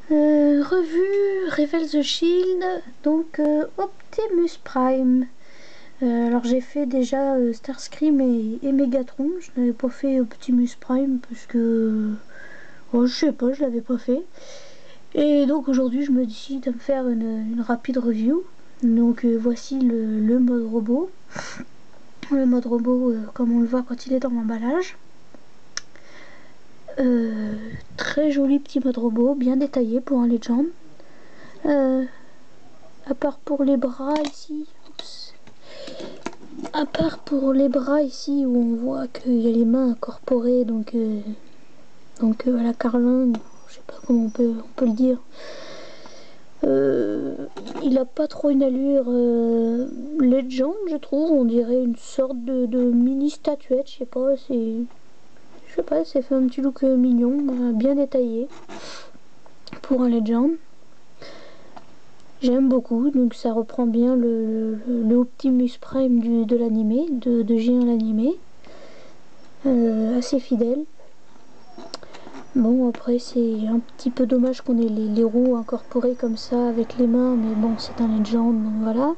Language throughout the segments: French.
Revue Revel the Shield, donc Optimus Prime. Alors j'ai fait déjà Starscream et Megatron. Je n'avais pas fait Optimus Prime parce que je sais pas, je l'avais pas fait. Et donc aujourd'hui je me décide à me faire une rapide review. Donc voici le mode robot. Le mode robot comme on le voit quand il est dans l'emballage. Très joli petit mode robot, bien détaillé pour un Legend. À part pour les bras ici, à part pour les bras ici où on voit qu'il y a les mains incorporées, donc à la Carlin, je sais pas comment on peut le dire. Il a pas trop une allure Legend, je trouve. On dirait une sorte de mini statuette, je sais pas, c'est fait un petit look mignon, bien détaillé pour un Legend. J'aime beaucoup, donc ça reprend bien le Optimus Prime de l'animé, de Géant l'animé. Assez fidèle. Bon, après c'est un petit peu dommage qu'on ait les roues incorporées comme ça avec les mains, mais bon, c'est un Legend, donc voilà.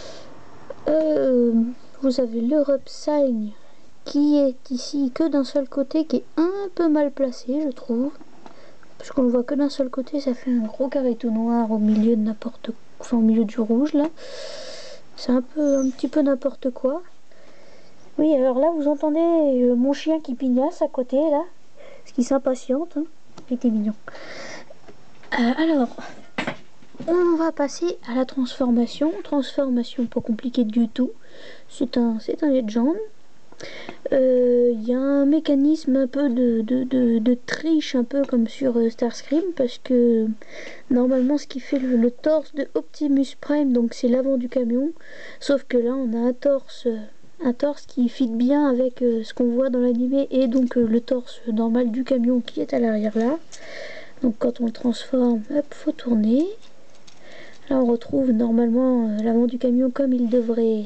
Vous avez le Repsign qui est ici que d'un seul côté, qui est un peu mal placé, je trouve. Parce qu'on le voit que d'un seul côté, ça fait un gros carré tout noir au milieu de n'importe quoi, enfin au milieu du rouge là. C'est un petit peu n'importe quoi. Oui, alors là vous entendez mon chien qui pignasse à côté là, parce qu'il s'impatiente, hein. Il était mignon. Alors, on va passer à la transformation. Transformation pas compliquée du tout. C'est un Legend. Il y a un mécanisme un peu de triche, un peu comme sur Starscream, parce que normalement ce qui fait le torse de Optimus Prime, donc c'est l'avant du camion, sauf que là on a un torse qui fit bien avec ce qu'on voit dans l'animé, et donc le torse normal du camion qui est à l'arrière là. Donc quand on le transforme, hop, faut tourner. Là on retrouve normalement l'avant du camion comme il devrait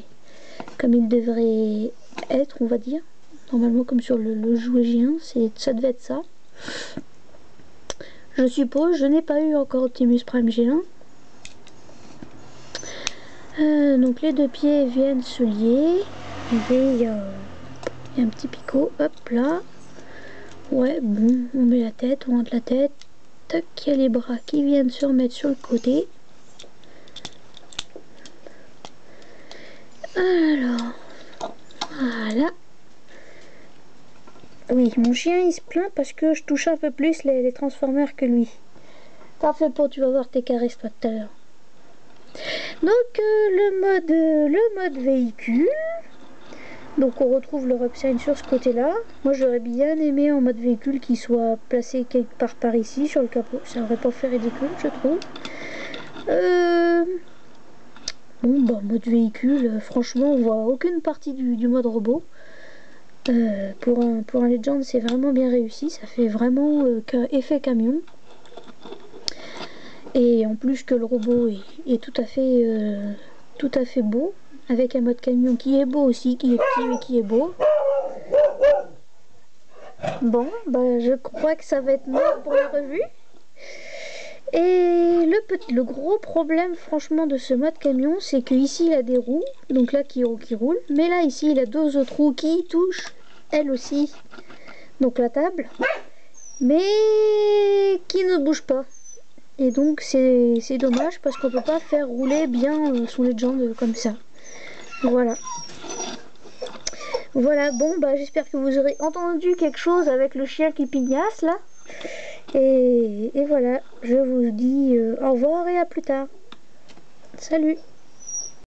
être, on va dire. Normalement comme sur le jouet géant, ça devait être ça. Je suppose, je n'ai pas eu encore Optimus Prime G1. Donc les deux pieds viennent se lier. Et il y a un petit picot, hop là. Ouais, bon, on met la tête, on rentre la tête. Tac, il y a les bras qui viennent se remettre sur le côté. Alors, voilà. Oui, mon chien il se plaint parce que je touche un peu plus les Transformers que lui. T'en fais pas, tu vas voir tes caresses toi tout à l'heure. Donc le mode véhicule. Donc on retrouve le Repsign sur ce côté là. Moi j'aurais bien aimé en mode véhicule qu'il soit placé quelque part par ici sur le capot. Ça aurait pas fait ridicule, je trouve. Bon bah mode véhicule, franchement on voit aucune partie du mode robot. Pour un Legend c'est vraiment bien réussi, ça fait vraiment effet camion. Et en plus que le robot est tout à fait beau, avec un mode camion qui est beau aussi, qui est petit mais qui est beau. Bon, bah je crois que ça va être mort pour la revue. Et le gros problème franchement de ce mode camion, c'est que ici il a des roues, donc là qui roulent, mais là ici il a deux autres roues qui touchent elles aussi, donc la table, mais qui ne bougent pas. Et donc c'est dommage parce qu'on peut pas faire rouler bien son Legend comme ça. Voilà. Voilà, bon bah j'espère que vous aurez entendu quelque chose avec le chien qui pignasse là. Et voilà, je vous dis au revoir et à plus tard. Salut!